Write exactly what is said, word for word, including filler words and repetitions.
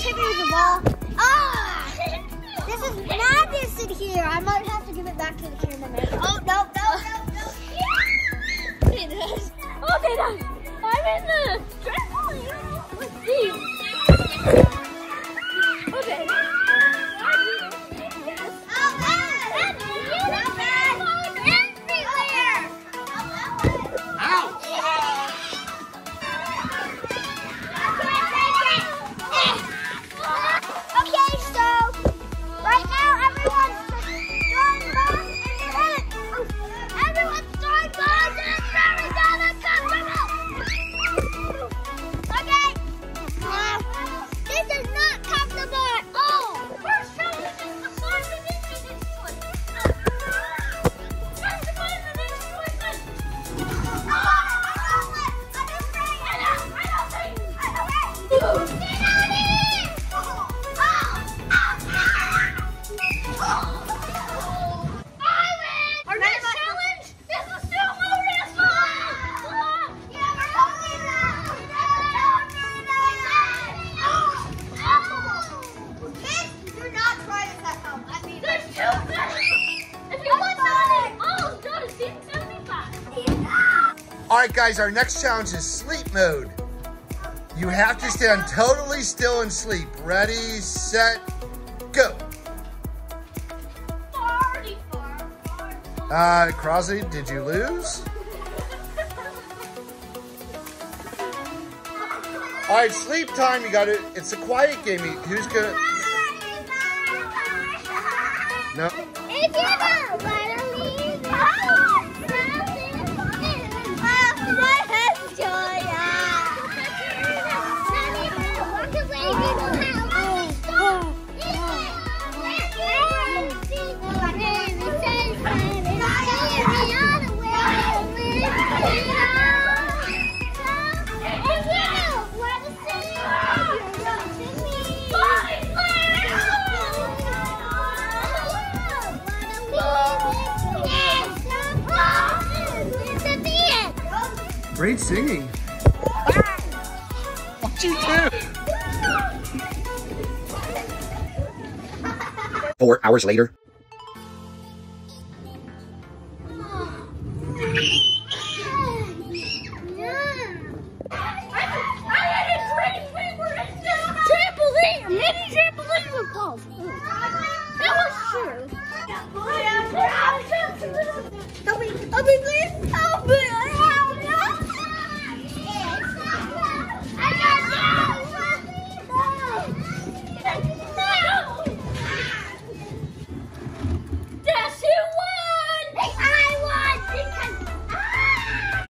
hit me with the ball. Ah! This is madness in here. I might have to give it back to the cameraman. Oh, no, no, no, no. Okay, guys. Okay, guys. I'm in the trampoline. Let's see. Okay. All right, guys, our next challenge is sleep mode. You have to stand totally still and sleep. Ready, set, go. Uh, Crosley, did you lose? All right, sleep time. You got it. It's a quiet game. Who's gonna? No. Great singing. What'd you do? Four hours later. Trampoline! Mini trampoline with balls. That was true. Help me, help me, please.